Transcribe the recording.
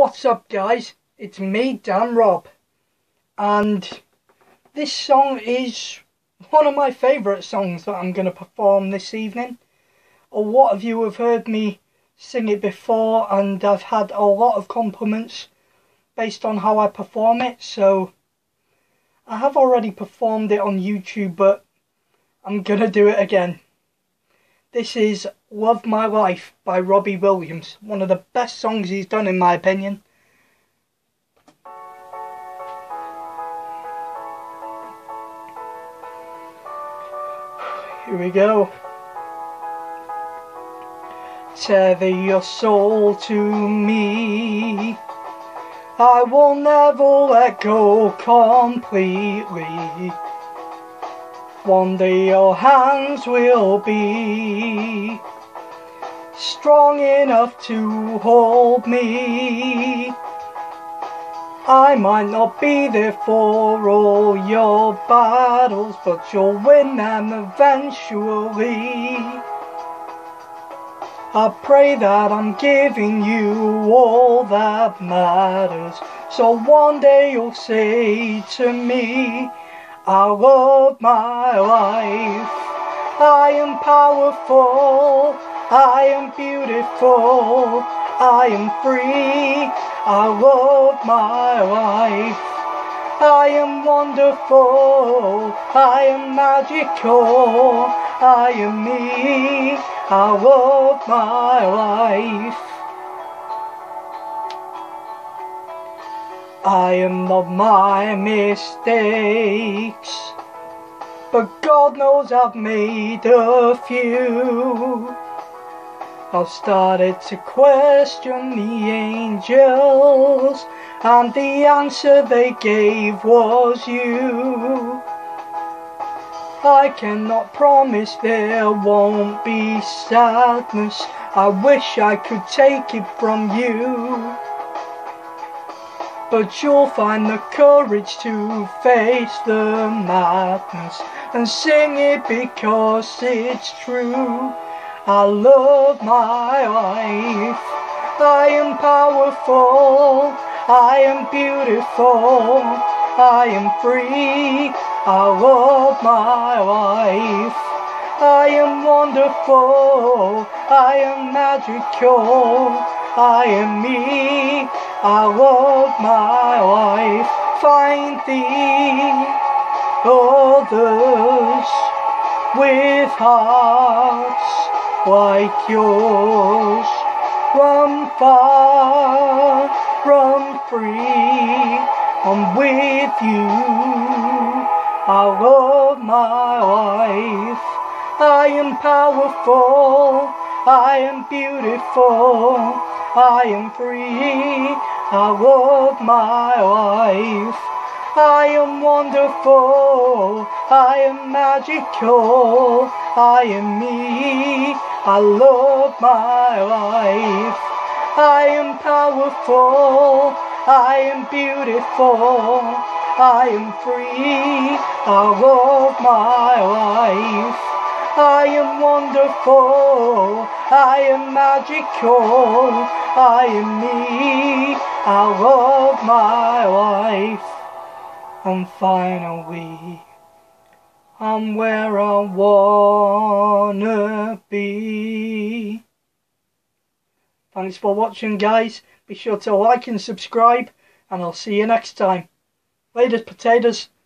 What's up guys, it's me, Dan Rob, and this song is one of my favourite songs that I'm going to perform this evening. A lot of you have heard me sing it before and I've had a lot of compliments based on how I perform it, so I have already performed it on YouTube, but I'm going to do it again. This is Love My Life by Robbie Williams, one of the best songs he's done in my opinion. Here we go. Tether your soul to me, I will never let go completely. One day your hands will be strong enough to hold me. I might not be there for all your battles, but you'll win them eventually. I pray that I'm giving you all that matters, so one day you'll say to me, I love my life. I am powerful, I am beautiful, I am free. I love my life. I am wonderful, I am magical, I am me. I love my life. I am not my mistakes, but God knows I've made a few. I've started to question the angels, and the answer they gave was you. I cannot promise there won't be sadness, I wish I could take it from you. But you'll find the courage to face the madness and sing it because it's true. I love my life. I am powerful, I am beautiful, I am free. I love my life. I am wonderful, I am magical, I am me. I love my life. Find thee others with hearts like yours. Run far, run free, I'm with you. I love my life. I am powerful, I am beautiful, I am free. I love my life. I am wonderful, I am magical, I am me. I love my life. I am powerful, I am beautiful, I am free. I love my life. I am wonderful, I am magical, I am me. I love my life. And finally, I'm where I wanna be. Thanks for watching guys. Be sure to like and subscribe, and I'll see you next time. Later potatoes.